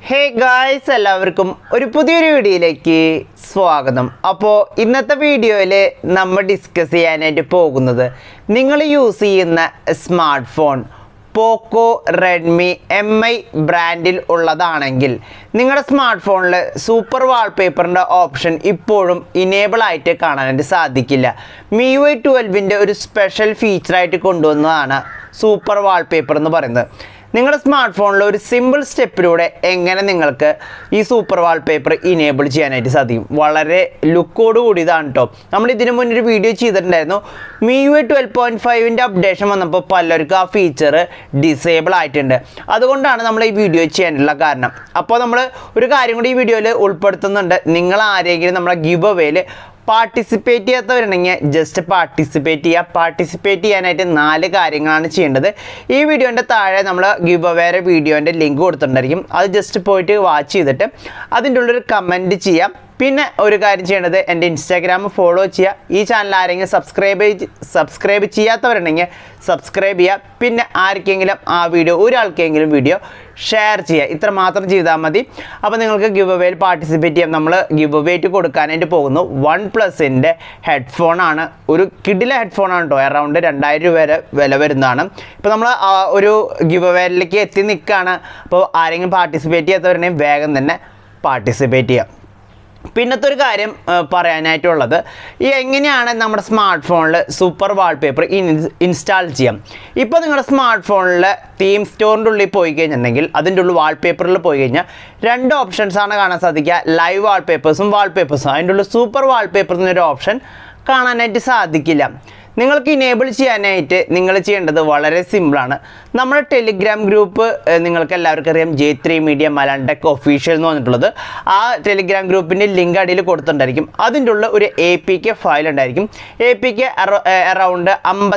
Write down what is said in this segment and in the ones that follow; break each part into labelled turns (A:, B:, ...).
A: Hey guys, എല്ലാവർക്കും ഒരു പുതിയൊരു വീഡിയോയിലേക്ക് സ്വാഗതം. അപ്പോൾ ഇന്നത്തെ വീഡിയോയിൽ നമ്മൾ ഡിസ്കസ് ചെയ്യാനായിട്ട് പോകുന്നത് നിങ്ങൾ യൂസ് ചെയ്യുന്ന smart phone Poco Redmi MI ബ്രാൻഡിൽ ഉള്ളതാണെങ്കിൽ നിങ്ങളുടെ സ്മാർട്ട് ഫോണിൽ സൂപ്പർ വാൾപേപ്പറിൻ്റെ ഓപ്ഷൻ ഇപ്പോഴും ഇനേബിൾ ആയിട്ട് കാണാനായിട്ട് സാധിക്കില്ല. MIUI 12ൻ്റെ ഒരു സ്പെഷ്യൽ ഫീച്ചറായിട്ട് കൊണ്ടുവന്നതാണ് സൂപ്പർ വാൾപേപ്പർ എന്ന് പറയുന്നത്. നിങ്ങളുടെ സ്മാർട്ട് ഫോണിൽ ഒരു സിമ്പിൾ സ്റ്റെപ്പിലൂടെ എങ്ങനെ നിങ്ങൾക്ക് ഈ സൂപ്പർ വാൾപേപ്പർ ഇനേബിൾ ചെയ്യാനായിട്ട് സാധിക്കും. വളരെ ലുക്കോട് കൂടിയതാണ് കേട്ടോ. നമ്മൾ ഇതിനു മുന്നേ ഒരു വീഡിയോ ചെയ്തിട്ടുണ്ടായിരുന്നു. MIUI 12.5ൻ്റെ അപ്ഡേഷൻ വന്നപ്പോൾ പലർക്കും ആ ഫീച്ചർ ഡിസേബിൾ ആയിട്ടുണ്ട്. അതുകൊണ്ടാണ് നമ്മൾ ഈ വീഡിയോ ചെയ്യാനുള്ള കാരണം. അപ്പോൾ നമ്മൾ ഒരു കാര്യം കൂടി ഈ വീഡിയോയിൽ ഉൾപ്പെടുത്തുന്നുണ്ട്. നിങ്ങൾ ആരെങ്കിലും നമ്മുടെ ഗിവ് അവേയിൽ പാർട്ടിസിപ്പേറ്റ് ചെയ്യാത്തവരുണ്ടെങ്കിൽ ജസ്റ്റ് പാർട്ടിസിപ്പേറ്റ് ചെയ്യാനായിട്ട് 4 കാര്യങ്ങളാണ് ചെയ്യേണ്ടത്. ഈ വീഡിയോൻ്റെ താഴെ നമ്മൾ ഗിവ് അവേയുടെ വീഡിയോൻ്റെ ലിങ്ക് കൊടുത്തിട്ടുണ്ടായിരിക്കും. അത് ജസ്റ്റ് പോയിട്ട് വാച്ച് ചെയ്തിട്ട് അതിൻ്റെ ഉള്ളൊരു കമൻറ്റ് ചെയ്യാം. പിന്നെ ഒരു കാര്യം ചെയ്യേണ്ടത് എൻ്റെ ഇൻസ്റ്റാഗ്രാം ഫോളോ ചെയ്യുക. ഈ ചാനൽ ആരെങ്കിലും സബ്സ്ക്രൈബ് ചെയ്യാത്തവരുണ്ടെങ്കിൽ സബ്സ്ക്രൈബ് ചെയ്യുക. പിന്നെ ആർക്കെങ്കിലും ആ വീഡിയോ ഒരാൾക്കെങ്കിലും വീഡിയോ ഷെയർ ചെയ്യുക. ഇത്ര മാത്രം ചെയ്താൽ മതി. അപ്പോൾ നിങ്ങൾക്ക് ഗിവ് അവേയിൽ പാർട്ടിസിപ്പേറ്റ് ചെയ്യാം. നമ്മൾ ഗിവ് അവേയിട്ട് കൊടുക്കാനായിട്ട് പോകുന്നു OnePlusൻ്റെ ഹെഡ്ഫോണാണ്. ഒരു കിഡിലെ ഹെഡ്ഫോണാണ് കേട്ടോ. അറൗണ്ട് 2000 രൂപ വരെ വില വരുന്നതാണ്. ഇപ്പോൾ നമ്മൾ ഒരു ഗിവ് അവേയിലേക്ക് എത്തി നിൽക്കുകയാണ്. അപ്പോൾ ആരെങ്കിലും പാർട്ടിസിപ്പേറ്റ് ചെയ്യാത്തവരുണ്ടെങ്കിൽ വേഗം തന്നെ പാർട്ടിസിപ്പേറ്റ് ചെയ്യാം. പിന്നത്തെ ഒരു കാര്യം പറയാനായിട്ടുള്ളത് എങ്ങനെയാണ് നമ്മുടെ സ്മാർട്ട് ഫോണിൽ സൂപ്പർ വാൾപേപ്പർ ഇൻസ്റ്റാൾ ചെയ്യാം. ഇപ്പോൾ നിങ്ങളുടെ സ്മാർട്ട് ഫോണിൽ തീം സ്റ്റോറിൻ്റെ ഉള്ളിൽ പോയി കഴിഞ്ഞിട്ടുണ്ടെങ്കിൽ അതിൻ്റെ ഉള്ളിൽ വാൾപേപ്പറിൽ പോയി കഴിഞ്ഞാൽ 2 ഓപ്ഷൻസാണ് കാണാൻ സാധിക്കുക. ലൈവ് വാൾപേപ്പേഴ്സും അതിൻ്റെ ഉള്ളിൽ സൂപ്പർ വാൾപേപ്പർ എന്നൊരു ഓപ്ഷൻ കാണാനായിട്ട് സാധിക്കില്ല. നിങ്ങൾക്ക് ഇനേബിൾ ചെയ്യാനായിട്ട് നിങ്ങൾ ചെയ്യേണ്ടത് വളരെ സിമ്പിളാണ്. നമ്മുടെ ടെലിഗ്രാം ഗ്രൂപ്പ് നിങ്ങൾക്ക് എല്ലാവർക്കും അറിയാം, J3 മീഡിയ മലണ്ടക് ഒഫീഷ്യൽ എന്ന് പറഞ്ഞിട്ടുള്ളത്. ആ ടെലിഗ്രാം ഗ്രൂപ്പിൻ്റെ ലിങ്ക് അടിയിൽ കൊടുത്തിട്ടുണ്ടായിരിക്കും. അതിൻ്റെ ഉള്ള ഒരു APK ഫയൽ ഉണ്ടായിരിക്കും. APK അറൗണ്ട്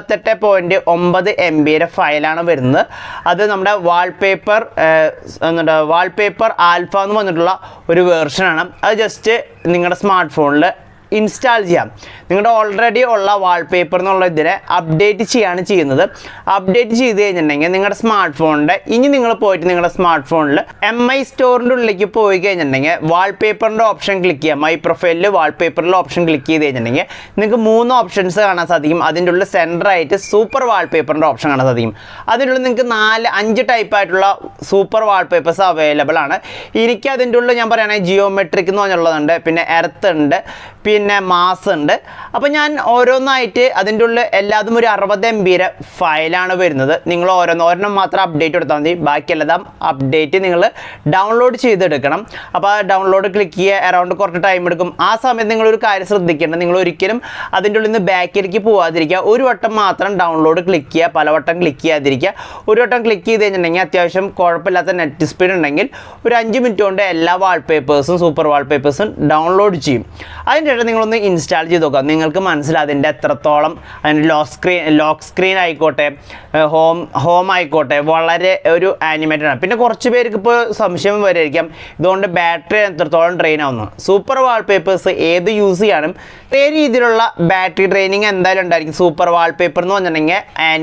A: 58.9 MB ഫയലാണ് വരുന്നത്. അത് നമ്മുടെ വാൾപേപ്പർ ആൽഫ എന്ന് പറഞ്ഞിട്ടുള്ള ഒരു വേർഷനാണ്. അത് ജസ്റ്റ് നിങ്ങളുടെ സ്മാർട്ട് ഫോണിൽ ഇൻസ്റ്റാൾ ചെയ്യാം. നിങ്ങളുടെ ഓൾറെഡി ഉള്ള വാൾപേപ്പർ എന്നുള്ള ഇതിനെ അപ്ഡേറ്റ് ചെയ്യാണ് ചെയ്യുന്നത്. അപ്ഡേറ്റ് ചെയ്ത് കഴിഞ്ഞിട്ടുണ്ടെങ്കിൽ നിങ്ങളുടെ സ്മാർട്ട് ഫോണിൻ്റെ നിങ്ങൾ പോയിട്ട് നിങ്ങളുടെ സ്മാർട്ട് ഫോണിൽ MI സ്റ്റോറിൻ്റെ ഉള്ളിലേക്ക് പോയി കഴിഞ്ഞിട്ടുണ്ടെങ്കിൽ വാൾപേപ്പറിൻ്റെ ഓപ്ഷൻ ക്ലിക്ക് ചെയ്യാം. മൈ പ്രൊഫൈലിൽ വാൾപേപ്പറിലെ ഓപ്ഷൻ ക്ലിക്ക് ചെയ്ത് കഴിഞ്ഞിട്ടുണ്ടെങ്കിൽ നിങ്ങൾക്ക് 3 ഓപ്ഷൻസ് കാണാൻ സാധിക്കും. അതിൻ്റെ ഉള്ളിൽ സെൻറ്ററായിട്ട് സൂപ്പർ വാൾപേപ്പറിൻ്റെ ഓപ്ഷൻ കാണാൻ സാധിക്കും. അതിൻ്റെ ഉള്ളിൽ നിങ്ങൾക്ക് 5 ടൈപ്പായിട്ടുള്ള സൂപ്പർ വാൾപേപ്പേഴ്സ് അവൈലബിൾ ആണ്. എനിക്ക് അതിൻ്റെ ഉള്ളിൽ ഞാൻ പറയുകയാണെങ്കിൽ ജിയോമെട്രിക് എന്ന് പറഞ്ഞുള്ളതുണ്ട്, പിന്നെ എർത്ത് ഉണ്ട്, പിന്നെ മാസ് ഉണ്ട്. അപ്പോൾ ഞാൻ ഓരോന്നായിട്ട് അതിൻ്റെ ഉള്ളിൽ എല്ലാതും ഒരു 60 MB ഫയലാണ് വരുന്നത്. നിങ്ങൾ ഒരെണ്ണം മാത്രം അപ്ഡേറ്റ് കൊടുത്താൽ മതി. ബാക്കിയെല്ലാം അപ്ഡേറ്റ് നിങ്ങൾ ഡൗൺലോഡ് ചെയ്തെടുക്കണം. അപ്പോൾ ആ ഡൗൺലോഡ് ക്ലിക്ക് ചെയ്യുക. അറൗണ്ട് കുറച്ച് ടൈം എടുക്കും. ആ സമയത്ത് നിങ്ങളൊരു കാര്യം ശ്രദ്ധിക്കേണ്ടത്, നിങ്ങൾ ഒരിക്കലും അതിൻ്റെ ഉള്ളിൽ നിന്ന് ബാക്കിലേക്ക് പോകാതിരിക്കുക. ഒരു വട്ടം മാത്രം ഡൗൺലോഡ് ക്ലിക്ക് ചെയ്യുക, പലവട്ടം ക്ലിക്ക് ചെയ്യാതിരിക്കുക. ഒരു വട്ടം ക്ലിക്ക് ചെയ്ത് കഴിഞ്ഞിട്ടുണ്ടെങ്കിൽ അത്യാവശ്യം കുഴപ്പമില്ലാത്ത നെറ്റ് സ്പീഡ് ഉണ്ടെങ്കിൽ ഒരു 5 മിനിറ്റ് കൊണ്ട് എല്ലാ വാൾപേപ്പേഴ്സും സൂപ്പർ വാൾപേപ്പേഴ്സും ഡൗൺലോഡ് ചെയ്യും. അതിൻ്റെ ഇടയിൽ നിങ്ങളൊന്ന് ഇൻസ്റ്റാൾ ചെയ്ത് നോക്കാം. നിങ്ങൾക്ക് മനസ്സിലാവും അതിൻ്റെ എത്രത്തോളം അതിൻ്റെ ലോക്ക് സ്ക്രീൻ ആയിക്കോട്ടെ, ഹോം ആയിക്കോട്ടെ, വളരെ ഒരു ആനിമേറ്റഡ് ആണ്. പിന്നെ കുറച്ച് പേർക്ക് ഇപ്പോൾ സംശയം വരായിരിക്കാം ഇതുകൊണ്ട് ബാറ്ററി എത്രത്തോളം ഡ്രെയിൻ ആവുന്നു. സൂപ്പർ വാൾപേപ്പേഴ്സ് ഏത് യൂസ് ചെയ്യാനും ഒരേ രീതിയിലുള്ള ബാറ്ററി ഡ്രെയിനിങ് എന്തായാലും ഉണ്ടായിരിക്കും. സൂപ്പർ വാൾപേപ്പർ എന്ന് പറഞ്ഞിട്ടുണ്ടെങ്കിൽ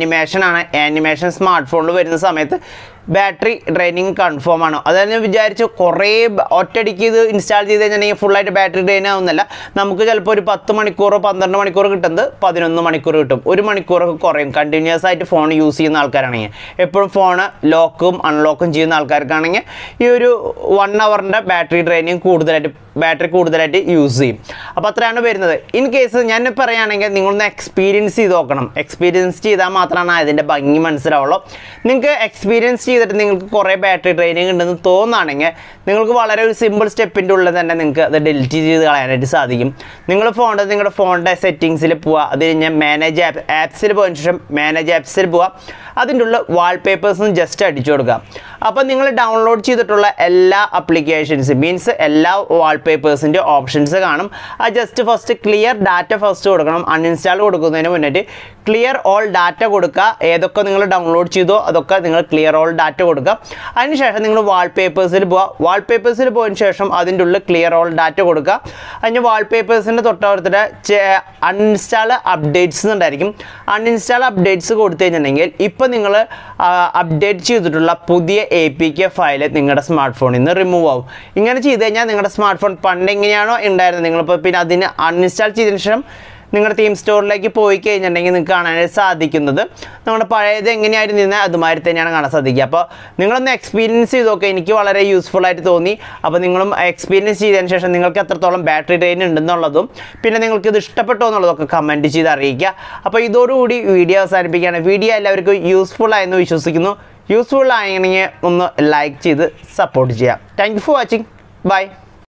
A: ആനിമേഷൻ സ്മാർട്ട് ഫോണിൽ വരുന്ന സമയത്ത് ബാറ്ററി ഡ്രെയിനിങ് കൺഫേം ആണ്. അതായത് വിചാരിച്ച് കുറേ ഒറ്റയടിക്ക് ഇത് ഇൻസ്റ്റാൾ ചെയ്ത് കഴിഞ്ഞിട്ടുണ്ടെങ്കിൽ ഫുള്ളായിട്ട് ബാറ്ററി ഡ്രെയിൻ ആവുന്നില്ല. നമുക്ക് ചിലപ്പോൾ ഒരു 10 മണിക്കൂറോ 12 മണിക്കൂർ കിട്ടുന്നത് 11 മണിക്കൂർ കിട്ടും. 1 മണിക്കൂറൊക്കെ കുറയും. കണ്ടിന്യൂസ് ആയിട്ട് ഫോൺ യൂസ് ചെയ്യുന്ന ആൾക്കാരാണെങ്കിൽ, എപ്പോഴും ഫോൺ ലോക്കും അൺലോക്കും ചെയ്യുന്ന ആൾക്കാർക്കാണെങ്കിൽ ഈ ഒരു 1 അവറിൻ്റെ ബാറ്ററി ഡ്രെയിനിങ് കൂടുതലായിട്ട് യൂസ് ചെയ്യും. അപ്പോൾ അത്രയാണ് വരുന്നത്. ഇൻ കേസ് ഞാൻ പറയുകയാണെങ്കിൽ നിങ്ങളൊന്ന് എക്സ്പീരിയൻസ് ചെയ്ത് നോക്കണം. എക്സ്പീരിയൻസ് ചെയ്താൽ മാത്രമാണ് അതിൻ്റെ ഭംഗി മനസ്സിലാവുള്ളൂ. നിങ്ങൾക്ക് എക്സ്പീരിയൻസ് ചെയ്തിട്ട് നിങ്ങൾക്ക് കുറേ ബാറ്ററി ഡ്രെയിനിങ് ഉണ്ടെന്ന് തോന്നുകയാണെങ്കിൽ നിങ്ങൾക്ക് വളരെ ഒരു സിമ്പിൾ സ്റ്റെപ്പിൻ്റെ ഉള്ളിൽ തന്നെ നിങ്ങൾക്ക് അത് ഡിലീറ്റ് ചെയ്ത് കളയാനായിട്ട് സാധിക്കും. നിങ്ങളുടെ ഫോണിൻ്റെ സെറ്റിങ്സിൽ പോവുക. അത് കഴിഞ്ഞാൽ മാനേജ് ആപ്സിൽ പോയതിനു ശേഷം മാനേജ് ആപ്സിൽ പോവുക. അതിൻ്റെ ഉള്ളിൽ വാൾപേപ്പേഴ്സും ജസ്റ്റ് അടിച്ചു കൊടുക്കുക. അപ്പോൾ നിങ്ങൾ ഡൗൺലോഡ് ചെയ്തിട്ടുള്ള എല്ലാ ആപ്ലിക്കേഷൻസ് മീൻസ് എല്ലാ വാൾപേപ്പേഴ്സിൻ്റെ ഓപ്ഷൻസ് കാണും. ആ just first clear data first കൊടുക്കണം. അൺഇൻസ്റ്റാൾ കൊടുക്കുന്നതിന് മുന്നേ ക്ലിയർ ഓൾ ഡാറ്റ കൊടുക്കുക. ഏതൊക്കെ നിങ്ങൾ ഡൗൺലോഡ് ചെയ്തോ അതൊക്കെ നിങ്ങൾ ക്ലിയർ ഓൾ ഡാറ്റ കൊടുക്കുക. അതിനുശേഷം നിങ്ങൾ വാൾപേപ്പേഴ്സിൽ പോവുക. വാൾപേപ്പേഴ്സിൽ പോയതിനു ശേഷം അതിൻ്റെ ഉള്ളിൽ ക്ലിയർ ഓൾ ഡാറ്റ കൊടുക്കുക. അതിന് വാൾപേപ്പേഴ്സിൻ്റെ തൊട്ടടുത്തിട്ട് അൺഇൻസ്റ്റാൾ അപ്ഡേറ്റ്സ് ഉണ്ടായിരിക്കും. അൺഇൻസ്റ്റാൾ അപ്ഡേറ്റ്സ് കൊടുത്തു കഴിഞ്ഞിട്ടുണ്ടെങ്കിൽ ഇപ്പോൾ നിങ്ങൾ അപ്ഡേറ്റ് ചെയ്തിട്ടുള്ള പുതിയ APK ഫയൽ നിങ്ങളുടെ സ്മാർട്ട് ഫോണിൽ നിന്ന് റിമൂവ് ആവും. ഇങ്ങനെ ചെയ്ത് കഴിഞ്ഞാൽ നിങ്ങളുടെ സ്മാർട്ട് ഫോൺ പണ്ട് എങ്ങനെയാണോ ഉണ്ടായിരുന്നത്, നിങ്ങളിപ്പോൾ പിന്നെ അതിന് അൺഇൻസ്റ്റാൾ ചെയ്തതിന് ശേഷം നിങ്ങളുടെ തീം സ്റ്റോറിലേക്ക് പോയി കഴിഞ്ഞിട്ടുണ്ടെങ്കിൽ നിങ്ങൾക്ക് കാണാനായിട്ട് സാധിക്കുന്നത് നമ്മുടെ പഴയത് എങ്ങനെയായിരുന്നു നിന്ന് അതുമാതിരി തന്നെയാണ് കാണാൻ സാധിക്കുക. അപ്പോൾ നിങ്ങളൊന്ന് എക്സ്പീരിയൻസ് ചെയ്ത് നോക്കുക. എനിക്ക് വളരെ യൂസ്ഫുൾ ആയിട്ട് തോന്നി. അപ്പോൾ നിങ്ങളും എക്സ്പീരിയൻസ് ചെയ്തതിന് ശേഷം നിങ്ങൾക്ക് എത്രത്തോളം ബാറ്ററി ഡ്രെയിൻ ഉണ്ടെന്നുള്ളതും പിന്നെ നിങ്ങൾക്ക് ഇത് ഇഷ്ടപ്പെട്ടോ എന്നുള്ളതൊക്കെ കമൻറ്റ് ചെയ്ത് അറിയിക്കുക. അപ്പോൾ ഇതോടുകൂടി വീഡിയോ അവസാനിപ്പിക്കുകയാണ്. വീഡിയോ എല്ലാവർക്കും യൂസ്ഫുൾ ആയെന്ന് വിശ്വസിക്കുന്നു. യൂസ്ഫുൾ ആയെങ്കിൽ ഒന്ന് ലൈക്ക് ചെയ്ത് സപ്പോർട്ട് ചെയ്യാം. Thank you for watching. By.